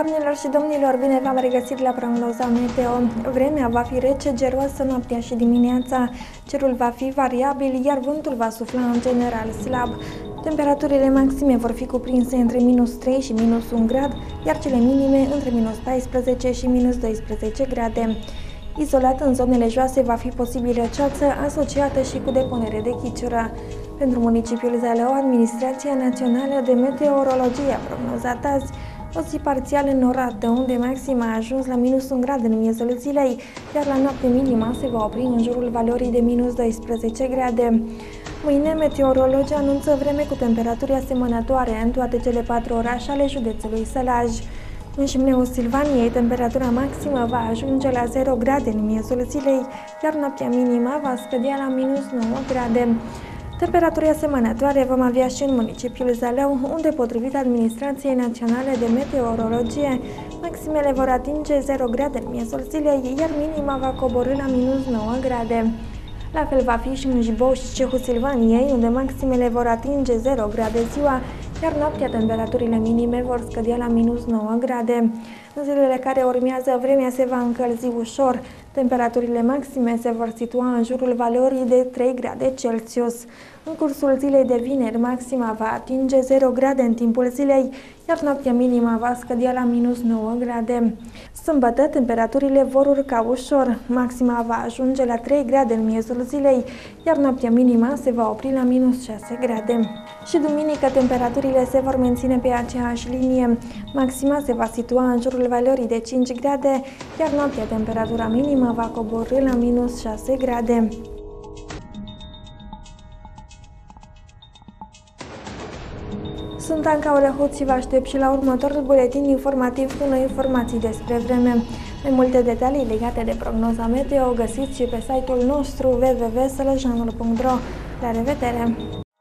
Doamnelor și domnilor, bine v-am regăsit la prognoza meteo. Vremea va fi rece, geroasă noaptea și dimineața. Cerul va fi variabil, iar vântul va sufla în general slab. Temperaturile maxime vor fi cuprinse între -3 și -1 grad, iar cele minime între -14 și -12 grade. Izolat în zonele joase va fi posibilă ceață asociată și cu depunere de chiciură. Pentru municipiul Zalău, Administrația Națională de Meteorologie a prognozat azi o zi parțial înnorată, unde maxima a ajuns la -1 grad în miezul zilei, iar la noapte minima se va opri în jurul valorii de -12 grade. Mâine, meteorologii anunță vreme cu temperaturi asemănătoare în toate cele 4 orașe ale județului Sălaj. În Șimleul Silvaniei, temperatura maximă va ajunge la 0 grade în miezul zilei, iar noaptea minima va scădea la -9 grade. Temperaturi asemănătoare vom avea și în municipiul Zalău, unde, potrivit Administrației Naționale de Meteorologie, maximele vor atinge 0 grade în miezul zilei, iar minima va coborî la -9 grade. La fel va fi și în Jibou și Cehul Silvaniei, unde maximele vor atinge 0 grade ziua, iar noaptea temperaturile minime vor scădea la -9 grade. În zilele care urmează, vremea se va încălzi ușor. Temperaturile maxime se vor situa în jurul valorii de 3 grade Celsius. În cursul zilei de vineri, maxima va atinge 0 grade în timpul zilei, iar noaptea minima va scădea la -9 grade. Sâmbătă, temperaturile vor urca ușor. Maxima va ajunge la 3 grade în miezul zilei, iar noaptea minima se va opri la -6 grade. Și duminică, temperaturile se vor menține pe aceeași linie. Maxima se va situa în jurul valorii de 5 grade, iar noaptea temperatura minimă va coborî la -6 grade. Sunt Anca Orăhuț și vă aștept și la următorul buletin informativ cu noi informații despre vreme. Mai multe detalii legate de prognoza meteo găsiți și pe site-ul nostru www.sălăjanul.ro. La revedere!